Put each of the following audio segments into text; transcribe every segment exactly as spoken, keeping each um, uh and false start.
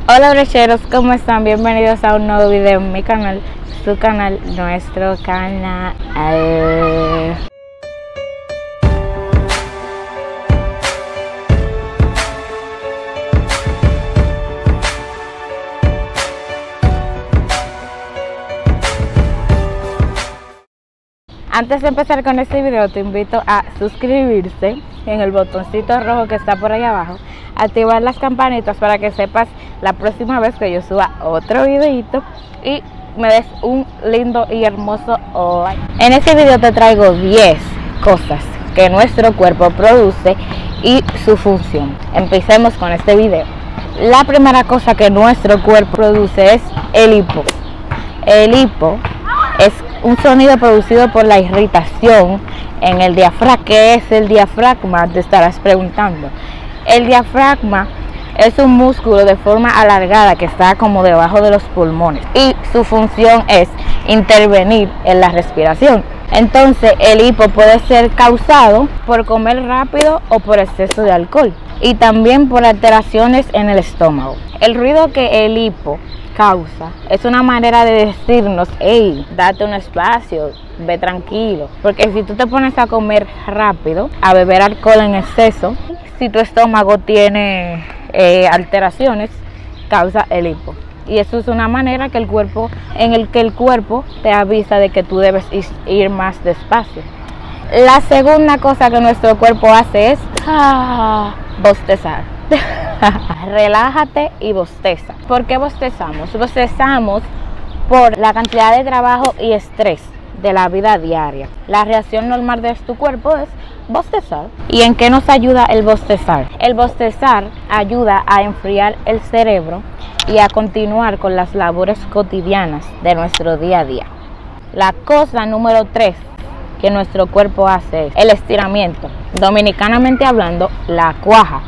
Hola brecheros, ¿cómo están? Bienvenidos a un nuevo video en mi canal, su canal, nuestro canal. Antes de empezar con este video, te invito a suscribirse en el botoncito rojo que está por ahí abajo, activar las campanitas para que sepas la próxima vez que yo suba otro videito y me des un lindo y hermoso like. En este video te traigo diez cosas que nuestro cuerpo produce y su función. Empecemos con este video. La primera cosa que nuestro cuerpo produce es el hipo. El hipo es un sonido producido por la irritación en el diafragma. ¿Qué es el diafragma? Te estarás preguntando. El diafragma es un músculo de forma alargada que está como debajo de los pulmones y su función es intervenir en la respiración. Entonces el hipo puede ser causado por comer rápido o por exceso de alcohol y también por alteraciones en el estómago. El ruido que el hipo causa es una manera de decirnos: hey, date un espacio, ve tranquilo, porque si tú te pones a comer rápido, a beber alcohol en exceso, si tu estómago tiene eh, alteraciones, causa el hipo. Y eso es una manera que el cuerpo, en el que el cuerpo te avisa de que tú debes ir más despacio. La segunda cosa que nuestro cuerpo hace es ah, bostezar. Relájate y bosteza. ¿Por qué bostezamos? Bostezamos por la cantidad de trabajo y estrés de la vida diaria. La reacción normal de tu cuerpo es bostezar. ¿Y en qué nos ayuda el bostezar? El bostezar ayuda a enfriar el cerebro y a continuar con las labores cotidianas de nuestro día a día. La cosa número tres que nuestro cuerpo hace es el estiramiento. Dominicanamente hablando, la cuaja.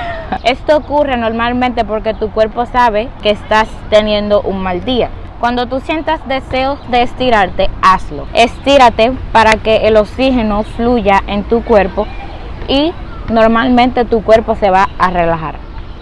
Esto ocurre normalmente porque tu cuerpo sabe que estás teniendo un mal día. Cuando tú sientas deseos de estirarte, hazlo. Estírate para que el oxígeno fluya en tu cuerpo y normalmente tu cuerpo se va a relajar.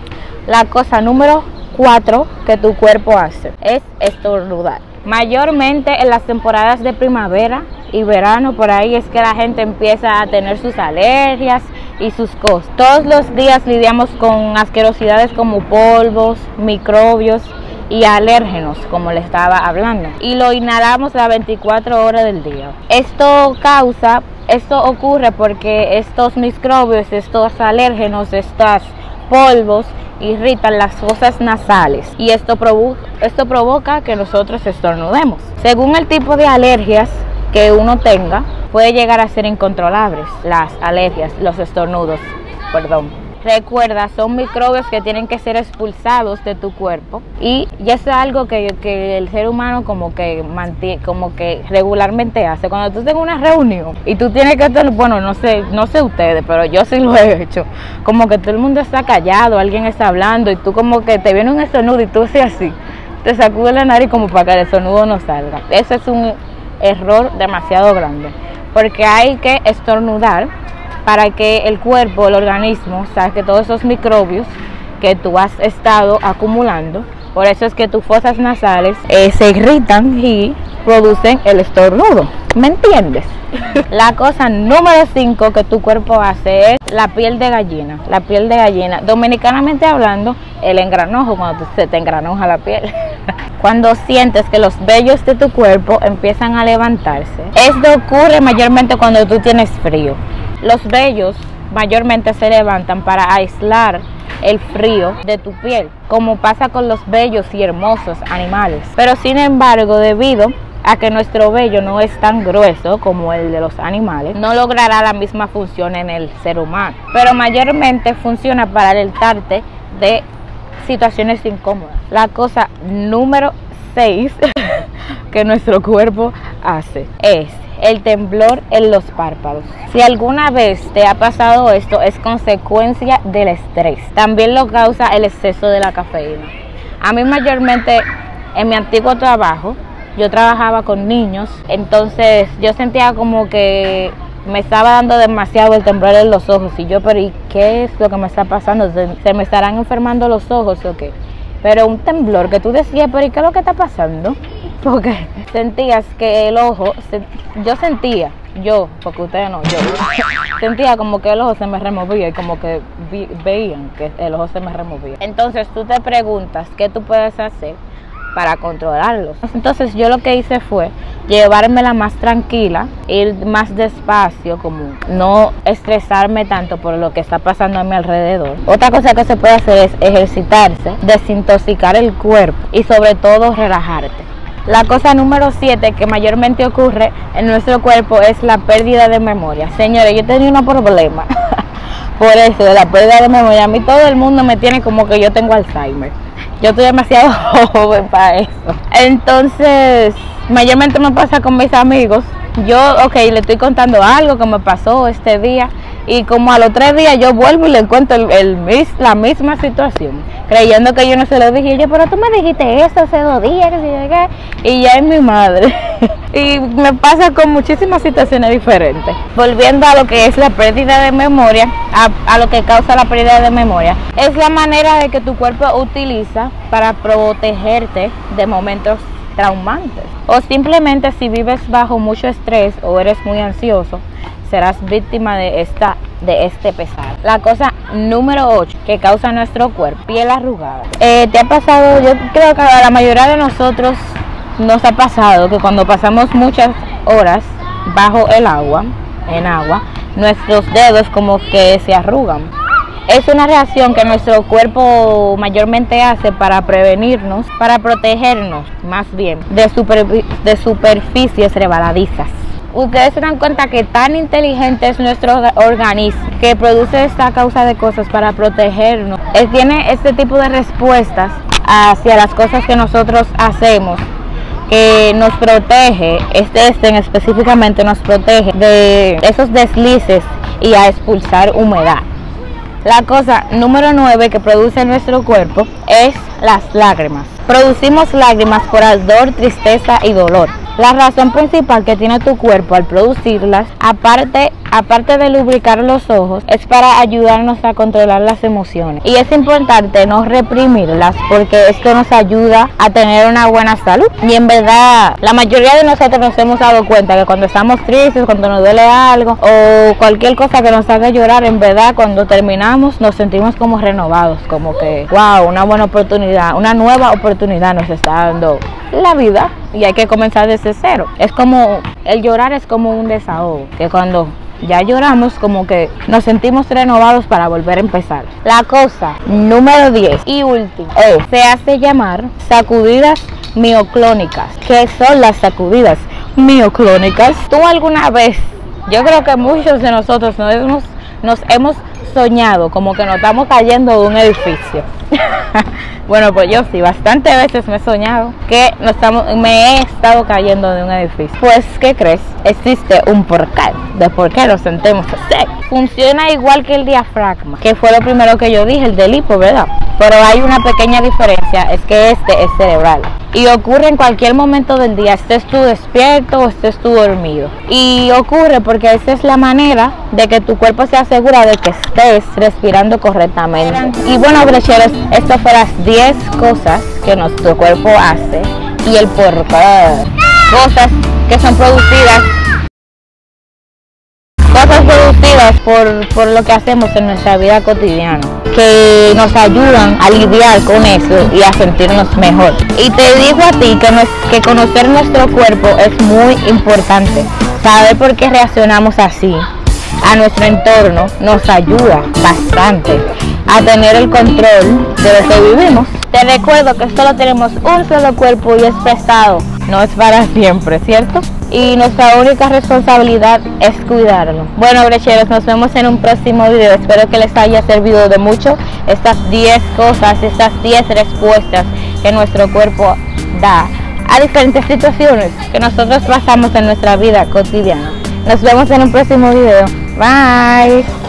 La cosa número cuatro que tu cuerpo hace es estornudar. Mayormente en las temporadas de primavera y verano, por ahí es que la gente empieza a tener sus alergias y sus cosas. Todos los días lidiamos con asquerosidades como polvos, microbios y alérgenos, como le estaba hablando, y lo inhalamos las veinticuatro horas del día. Esto causa, esto ocurre porque estos microbios, estos alérgenos, estos polvos irritan las fosas nasales y esto provoca, esto provoca que nosotros estornudemos. Según el tipo de alergias que uno tenga, puede llegar a ser incontrolables las alergias, los estornudos, perdón. Recuerda, son microbios que tienen que ser expulsados de tu cuerpo y ya es algo que, que el ser humano como que mantiene, como que regularmente hace. Cuando tú tengas una reunión y tú tienes que estar, bueno, no sé, no sé ustedes, pero yo sí lo he hecho, como que todo el mundo está callado, alguien está hablando y tú como que te viene un estornudo y tú haces así, te sacudes la nariz como para que el estornudo no salga. Ese es un error demasiado grande, porque hay que estornudar para que el cuerpo, el organismo, saque todos esos microbios que tú has estado acumulando. Por eso es que tus fosas nasales eh, se irritan y producen el estornudo. ¿Me entiendes? La cosa número cinco que tu cuerpo hace es la piel de gallina. La piel de gallina, dominicanamente hablando, el engranojo, cuando se te engranoja la piel. Cuando sientes que los vellos de tu cuerpo empiezan a levantarse. Esto ocurre mayormente cuando tú tienes frío. Los vellos mayormente se levantan para aislar el frío de tu piel, como pasa con los bellos y hermosos animales. Pero sin embargo, debido a que nuestro vello no es tan grueso como el de los animales, no logrará la misma función en el ser humano, pero mayormente funciona para alertarte de situaciones incómodas. La cosa número seis que nuestro cuerpo hace es el temblor en los párpados. Si alguna vez te ha pasado esto, es consecuencia del estrés. También lo causa el exceso de la cafeína. A mí mayormente en mi antiguo trabajo, yo trabajaba con niños, entonces yo sentía como que me estaba dando demasiado el temblor en los ojos y yo, pero ¿y qué es lo que me está pasando? ¿Se, se me estarán enfermando los ojos o qué? pero un temblor que tú decías, pero ¿y qué es lo que está pasando? Porque sentías que el ojo, se, yo sentía, yo, porque ustedes no, yo, sentía como que el ojo se me removía y como que vi, veían que el ojo se me removía. Entonces tú te preguntas, ¿qué tú puedes hacer para controlarlos? Entonces yo lo que hice fue llevármela más tranquila, ir más despacio, como no estresarme tanto por lo que está pasando a mi alrededor. Otra cosa que se puede hacer es ejercitarse, desintoxicar el cuerpo y sobre todo relajarte. La cosa número siete que mayormente ocurre en nuestro cuerpo es la pérdida de memoria. Señores, yo tenía un problema por eso de la pérdida de memoria. A mí todo el mundo me tiene como que yo tengo Alzheimer. Yo estoy demasiado joven para eso. Entonces, mayormente me pasa con mis amigos. Yo, ok, le estoy contando algo que me pasó este día y como a los tres días yo vuelvo y le cuento el, el, la misma situación, creyendo que yo no se lo dije. Yo, pero tú me dijiste eso hace dos días, que se llegué, y ya es mi madre. Y me pasa con muchísimas situaciones diferentes. Volviendo a lo que es la pérdida de memoria, a, a lo que causa la pérdida de memoria, es la manera de que tu cuerpo utiliza para protegerte de momentos traumantes, o simplemente si vives bajo mucho estrés o eres muy ansioso, serás víctima de esta de este pesar. La cosa número ocho que causa nuestro cuerpo, piel arrugada. Eh, ¿Te ha pasado? Yo creo que a la mayoría de nosotros nos ha pasado que cuando pasamos muchas horas bajo el agua, en agua, nuestros dedos como que se arrugan. Es una reacción que nuestro cuerpo mayormente hace para prevenirnos, para protegernos más bien de, super, de superficies resbaladizas. Ustedes se dan cuenta que tan inteligente es nuestro organismo que produce esta causa de cosas para protegernos. Él tiene este tipo de respuestas hacia las cosas que nosotros hacemos, que nos protege, este, este específicamente nos protege de esos deslices y a expulsar humedad. La cosa número nueve que produce nuestro cuerpo es las lágrimas. Producimos lágrimas por ardor, tristeza y dolor. La razón principal que tiene tu cuerpo al producirlas, aparte, aparte de lubricar los ojos, es para ayudarnos a controlar las emociones. Y es importante no reprimirlas porque esto nos ayuda a tener una buena salud. Y en verdad, la mayoría de nosotros nos hemos dado cuenta que cuando estamos tristes, cuando nos duele algo o cualquier cosa que nos haga llorar, en verdad cuando terminamos nos sentimos como renovados, como que wow, una buena oportunidad, una nueva oportunidad nos está dando la vida y hay que comenzar desde cero. Es como, el llorar es como un desahogo, que cuando ya lloramos como que nos sentimos renovados para volver a empezar. La cosa número diez y última es, se hace llamar sacudidas mioclónicas. ¿Qué son las sacudidas mioclónicas? ¿Tú alguna vez, yo creo que muchos de nosotros nos hemos, nos hemos soñado como que nos estamos cayendo de un edificio? Bueno, pues yo sí, bastantes veces me he soñado que nos estamos, me he estado cayendo de un edificio. Pues, ¿qué crees? Existe un porqué de por qué nos sentemos así. Funciona igual que el diafragma, que fue lo primero que yo dije, el del hipo, ¿verdad? Pero hay una pequeña diferencia, es que este es cerebral y ocurre en cualquier momento del día, estés tú despierto o estés tú dormido. Y ocurre porque esa es la manera de que tu cuerpo se asegura de que estés respirando correctamente. Y bueno, brecheros, esto fue las diez cosas que nuestro cuerpo hace y el por qué. Cosas que son producidas cosas producidas por, por lo que hacemos en nuestra vida cotidiana, que nos ayudan a lidiar con eso y a sentirnos mejor. Y te digo a ti que, no es, que conocer nuestro cuerpo es muy importante. Saber por qué reaccionamos así a nuestro entorno nos ayuda bastante a tener el control de lo que vivimos. Te recuerdo que solo tenemos un solo cuerpo y es pesado, no es para siempre, ¿cierto? Y nuestra única responsabilidad es cuidarlo. Bueno, brecheros, nos vemos en un próximo video. Espero que les haya servido de mucho estas diez cosas, estas diez respuestas que nuestro cuerpo da a diferentes situaciones que nosotros pasamos en nuestra vida cotidiana. Nos vemos en un próximo video. Bye.